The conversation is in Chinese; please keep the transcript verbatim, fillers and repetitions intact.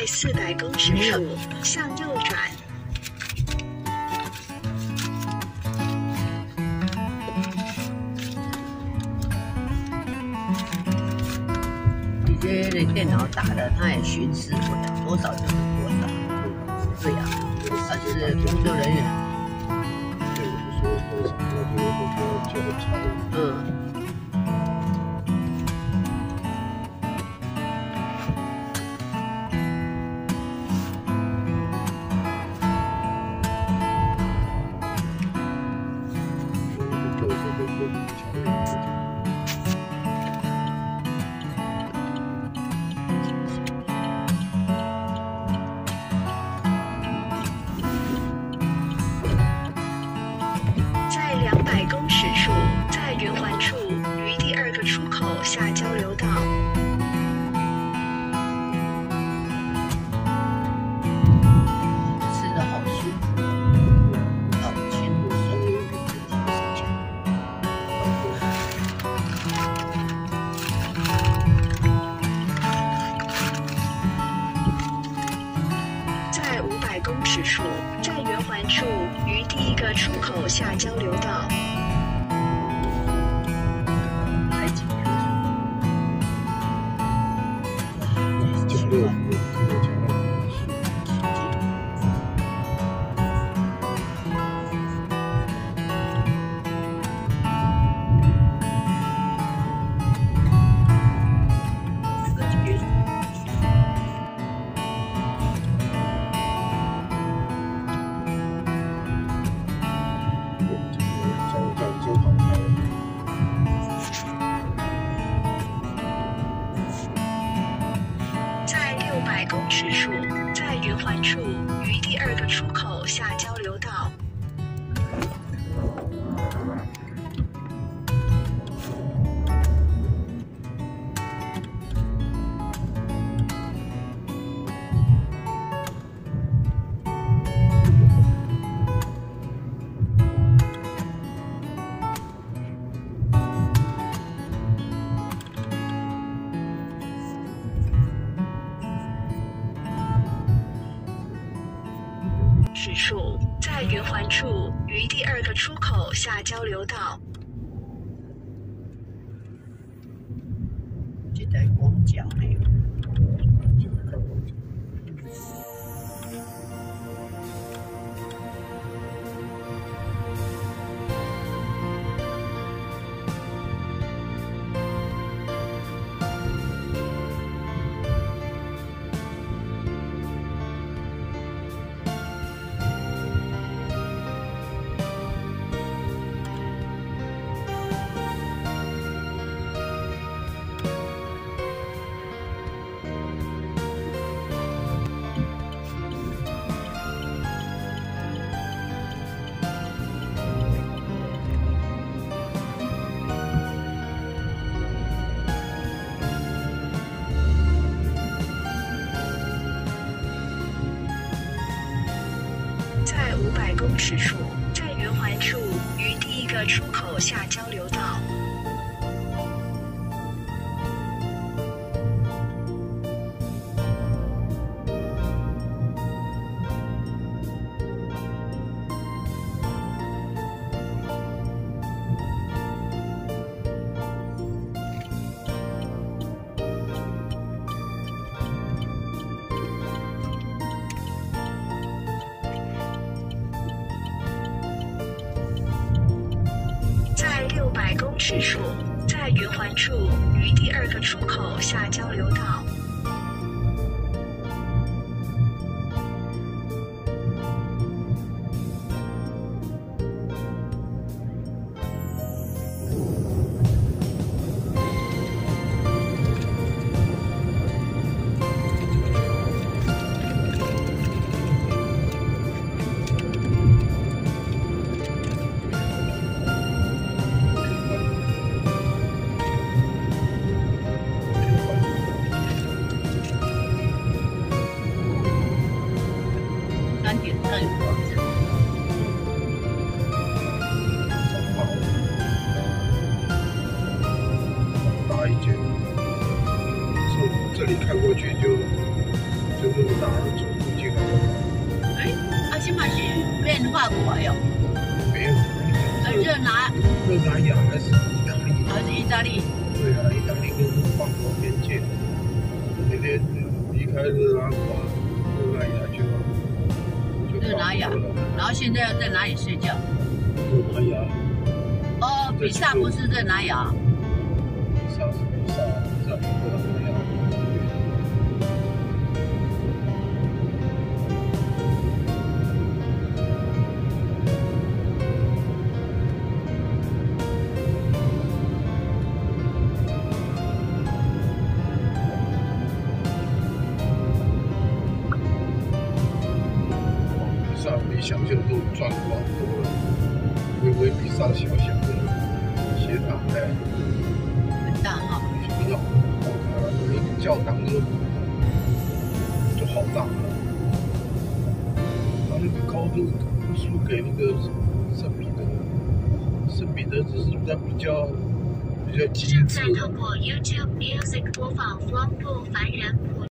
在四百公尺处向右转。 你这个电脑打的，它也巡视不了，多少就是多少。对呀、啊，他是工作人员。嗯。 下交流道。 吃的好舒服，好轻松。 在五百公尺处，在圆环处于第一个出口下交流道。公尺处，在圆环处于第二个出口下交流道。尺处，在圆环处于第二个出口下交流道。 这台光脚没有。在五百公尺处，在圆环处于第一个出口下交流道。六百公尺处，在圆环处于第二个出口下交流道。 热拿热那亚还是意大利？ 还是意大利？ 对啊，意大利跟法国边界。那天离开热那瓦，热那亚就就热那亚，然后现在要在哪里睡觉？ 热那亚。 哦，比萨不是热那亚。 比萨是比萨，比萨不是热那亚。比想象中壮观多了，微微比萨小小的斜塔哎， 很大哈， 很好，那个教堂都就好大了，它那个高度不输给那个圣彼得，圣彼得只是它比较比较精致。 正在透过 YouTube Music 播放《光复凡人》。